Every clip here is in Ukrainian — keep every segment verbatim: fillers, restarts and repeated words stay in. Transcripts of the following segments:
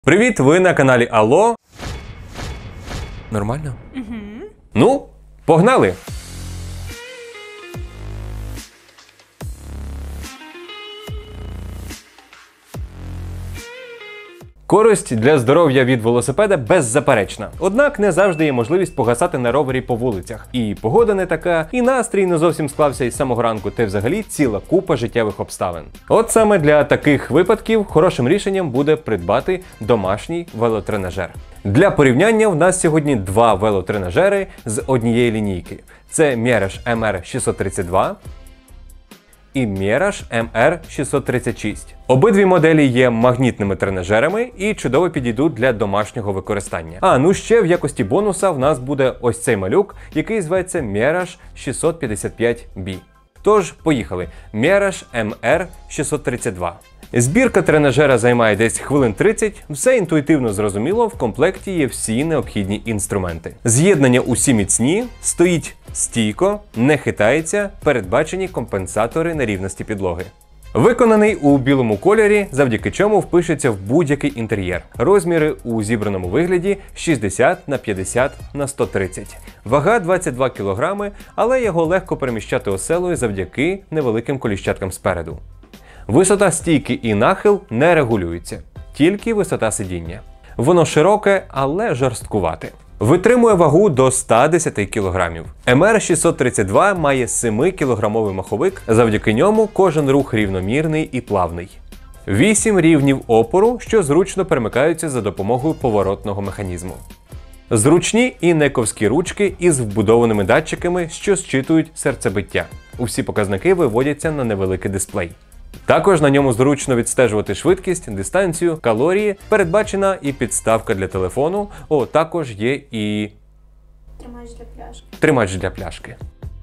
Привіт, ви на каналі Алло. Нормально? Угу. Ну, погнали! Користь для здоров'я від велосипеда беззаперечна. Однак не завжди є можливість погасати на ровері по вулицях. І погода не така, і настрій не зовсім склався із самого ранку, та взагалі ціла купа життєвих обставин. От саме для таких випадків хорошим рішенням буде придбати домашній велотренажер. Для порівняння в нас сьогодні два велотренажери з однієї лінійки. Це Mierach ем ар шістсот тридцять два і Mierach ем ар шістсот тридцять шість. Обидві моделі є магнітними тренажерами і чудово підійдуть для домашнього використання. А, ну ще в якості бонуса в нас буде ось цей малюк, який зветься Mierach шістсот п'ятдесят п'ять бі. Тож, поїхали. Mierach ем ар шістсот тридцять два. Збірка тренажера займає десь хвилин тридцять, все інтуїтивно зрозуміло, в комплекті є всі необхідні інструменти. З'єднання усі міцні, стоїть стійко, не хитається, передбачені компенсатори нерівності підлоги. Виконаний у білому кольорі, завдяки чому впишеться в будь-який інтер'єр. Розміри у зібраному вигляді шістдесят на п'ятдесят на сто тридцять. Вага двадцять два кілограми, але його легко переміщати оселою завдяки невеликим коліщаткам спереду. Висота стійки і нахил не регулюються, тільки висота сидіння. Воно широке, але жорсткувате. Витримує вагу до ста десяти кілограмів. ем ар шістсот тридцять два має семикілограмовий маховик, завдяки ньому кожен рух рівномірний і плавний. вісім рівнів опору, що зручно перемикаються за допомогою поворотного механізму. Зручні і нековські ручки із вбудованими датчиками, що зчитують серцебиття. Усі показники виводяться на невеликий дисплей. Також на ньому зручно відстежувати швидкість, дистанцію, калорії, передбачена і підставка для телефону, о, також є і тримач для пляшки. Тримач для пляшки.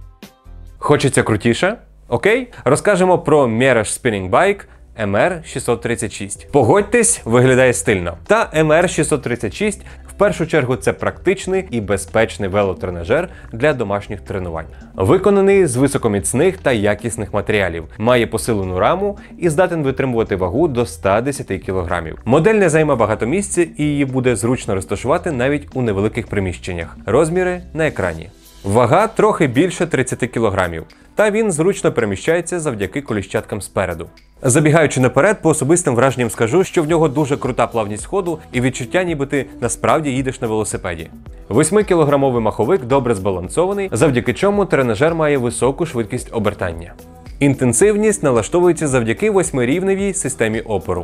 Хочеться крутіше? Окей? Розкажемо про Mierach Spinning Bike ем ар шістсот тридцять шість. Погодьтесь, виглядає стильно. Та ем ар шістсот тридцять шість в першу чергу це практичний і безпечний велотренажер для домашніх тренувань. Виконаний з високоміцних та якісних матеріалів, має посилену раму і здатен витримувати вагу до ста десяти кілограмів. Модель не займе багато місця і її буде зручно розташувати навіть у невеликих приміщеннях. Розміри на екрані. Вага трохи більше тридцяти кілограмів, та він зручно переміщається завдяки коліщаткам спереду. Забігаючи наперед, по особистим враженням скажу, що в нього дуже крута плавність ходу і відчуття, ніби ти насправді їдеш на велосипеді. восьмикілограмовий маховик добре збалансований, завдяки чому тренажер має високу швидкість обертання. Інтенсивність налаштовується завдяки восьмирівневій системі опору.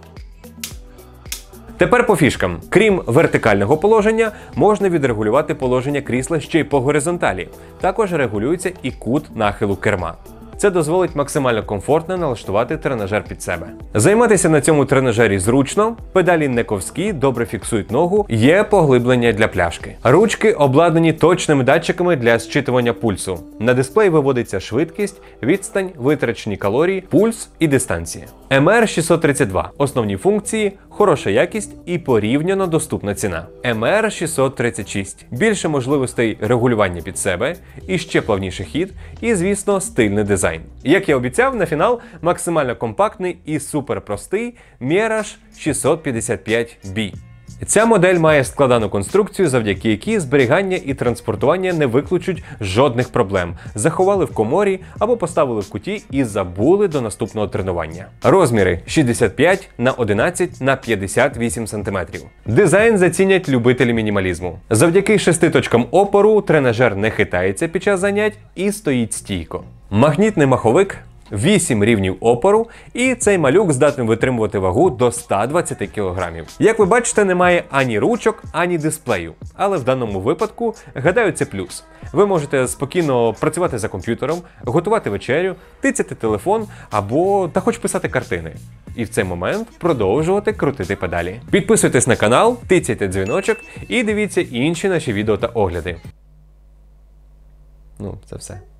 Тепер по фішкам. Крім вертикального положення, можна відрегулювати положення крісла ще й по горизонталі. Також регулюється і кут нахилу керма. Це дозволить максимально комфортно налаштувати тренажер під себе. Займатися на цьому тренажері зручно, педалі не ковські, добре фіксують ногу, є поглиблення для пляшки. Ручки обладнані точними датчиками для зчитування пульсу. На дисплей виводиться швидкість, відстань, витрачені калорії, пульс і дистанція. ем ар шістсот тридцять два. Основні функції – хороша якість і порівняно доступна ціна. ем ар шістсот тридцять шість. Більше можливостей регулювання під себе, і ще плавніший хід, і, звісно, стильний дизайн. Як я обіцяв, на фінал максимально компактний і суперпростий Mierach шістсот п'ятдесят п'ять бі. Ця модель має складану конструкцію, завдяки якій зберігання і транспортування не викличуть жодних проблем. Заховали в коморі або поставили в куті і забули до наступного тренування. Розміри шістдесят п'ять на одинадцять на п'ятдесят вісім сантиметрів. Дизайн зацінять любителі мінімалізму. Завдяки шести точкам опору тренажер не хитається під час занять і стоїть стійко. Магнітний маховик, вісім рівнів опору, і цей малюк здатний витримувати вагу до ста двадцяти кілограмів. Як ви бачите, немає ані ручок, ані дисплею. Але в даному випадку, гадаю, це плюс. Ви можете спокійно працювати за комп'ютером, готувати вечерю, тицяти телефон або та хоч писати картини. І в цей момент продовжувати крутити педалі. Підписуйтесь на канал, тицяйте дзвіночок і дивіться інші наші відео та огляди. Ну, це все.